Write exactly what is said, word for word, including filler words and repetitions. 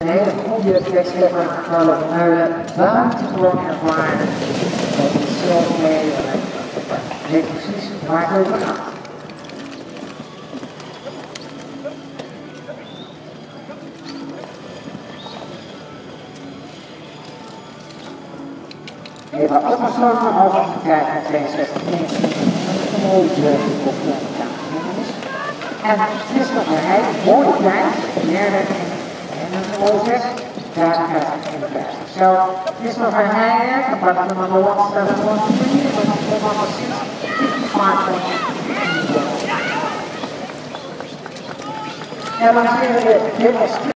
Een hele goede tekstschepper van het Meulen, buitengewoon ervaren. Dat is zelf mee, weet precies waar het over gaat. We hebben afgesloten over te krijgen in tweeënzestig een mooie jeugd op de kamer. En het is nog een hele mooie prijs, derde en een mooie zes, duizend vijftig. Zo, het is nog een heilig, apart van de Hollandse, dat is gewoon een manier, dat is gewoon precies, en dan zien we de